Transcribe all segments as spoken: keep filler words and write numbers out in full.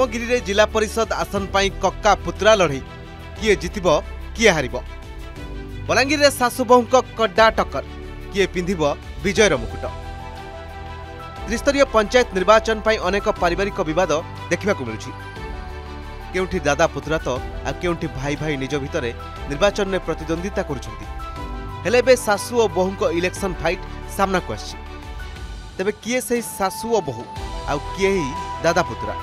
हेमगिरी रे जिला परिषद आसन पाई कक्का पुत्रा लड़ई किए जितिब किए हारिब। बलांगीर रे सासु बहुंक कड्डा टक्कर किए पिंधिब विजयर मुकुट। त्रिस्तरीय पंचायत निर्वाचन पाई अनेक पारिवारिक विवाद देखा मिलुछि। केउठी दादा पुत्रा तो आ केउठी भाई भाई निज भितरे निर्वाचन में प्रतिद्वंदिता करुछंती। हेले बे सासु और बहुंक इलेक्शन फाइट सामना को आछि। तेबे किए सही सासु और बहु आ किए ही दादा पुत्रा।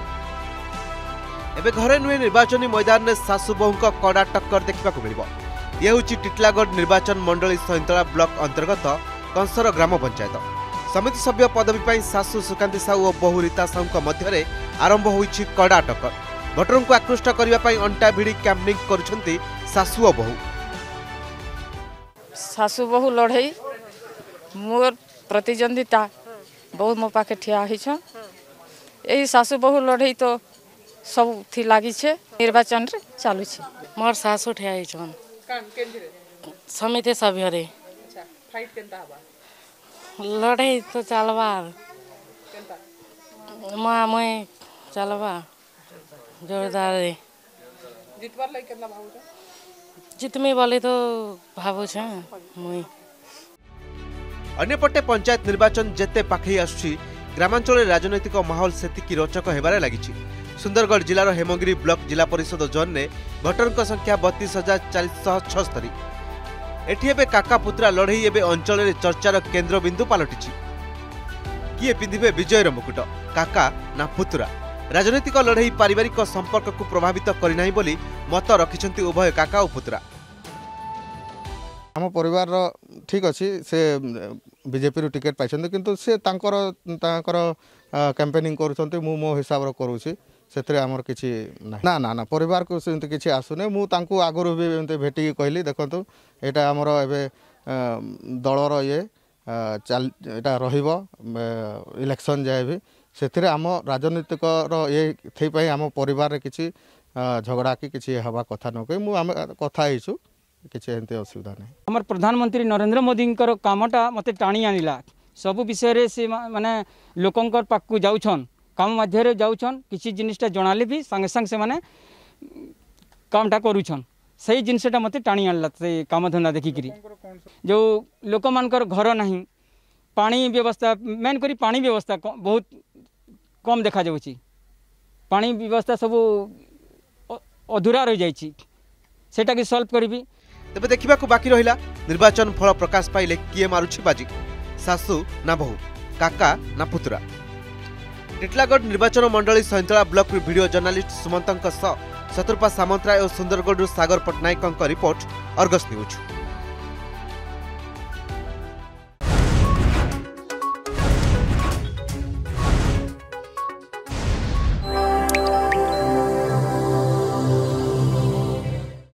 एबे घरे नुहे निर्वाचनी मैदान में सासु बहुंक कड़ा टक्कर देखा मिलिब। यह हूँ टिटलागढ़ निर्वाचन मंडली सैंतला ब्लॉक अंतर्गत कंसर ग्राम पंचायत। समिति सभ्य पदवी पर सासु सुकांती साहू और बहु रीता साहू मध्य आरंभ होईछि कड़ा टक्कर। भोटरों को आकृष्ट करने अंटा भिड़ी कैंपिंग करुछंती सासु और बहु। सासु बहु लड़ई मोर प्रतिद्वंदिता बहुत मो पाखे ठिया होइछन। एही सासु बहु लड़ई तो सब थी लागी छे निर्वाचन रे चालू छे। मोर सासु ठिया होइछन समिति सभ्य रे। अच्छा फाइट केनता हबा लड़ई तो चलबा केनता मां मैं चलबा जोरदार रे। जितबार लाई केनता भाबु छ जितमी बोले तो भाबु छ मुई। अन्यपटे पंचायत निर्वाचन जेते पाखई आसुछि ग्रामांचल राजनैतिक माहौल सेतिकी रोचक हेबारे लागिछि। सुंदरगढ़ जिलार हेमगिरी ब्लॉक जिला परिषद जोन ने भोटरଙ୍କ संख्या बत्तीस हजार चार सौ छस्तरी। एठी एबे काका पुत्रा लड़ई एबे अंचल रे चर्चार केंद्र बिंदु पालटिछि। किए पिंधिबे विजयर मुकुट काका ना पुत्रा। राजनैतिक लड़ई पारिवारिक संपर्क को प्रभावित करिनाही बोली मत रखिछंती उभय काका और पुत्रा। आम परिवार ठीक अच्छी से बीजेपी रू टिकेट पाई किंतु से तांकर तांकर कैंपेनिंग करुछंती मु मो हिसाब रो करूछि सेतरे हमर किछि ना ना ना परिवार को सेंत किछि आसुने मु तांकू आगरु भी एंते भेटी कहली देखंतु एटा हमर एबे दलर ये चाल एटा रहिबो इलेक्शन जाय भी सेतरे आम राजनीतिक रो ये थई पई आम परिवार रे किछि झगड़ा की किछि हवा कथा न कहि मु हम कथा हिछु किछि एंते असुविधा नै। हमर प्रधानमंत्री नरेंद्र मोदी कर कामटा मते टाणी आनिला सब विषय रे से माने लोकंकर पाकू जाउछन काम मध्य रे जाउछन किछि जिनिसटा जणाले भी संगे संग से माने कामटा करूछन सही जिनिसटा मते टाणी आनला से काम धंदा देखि करी जो लोक मानकर घर नाही पानी व्यवस्था मेन करी पानी व्यवस्था बहुत कम देखा जाउछि। पानी व्यवस्था सब अधूरा रह जाइछि सेटा के सॉल्व करबी। तेबे देखिबा को बाकी रहिला निर्वाचन फल प्रकाश पाइले किए मारुछि बाजी सासु ना बहु काका ना पुत्रा। टिटलागढ़ निर्वाचन मंडली Saintala block video journalist Sumantak सह शत्रुपा सामंतराय और Sundargarh Sagar Patnaik report Argus news.